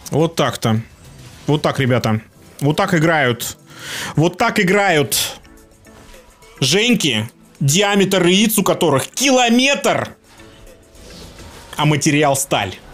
Вот так-то. Вот так, ребята. Вот так играют. Вот так играют Женьки, диаметр яиц у которых километр, а материал сталь.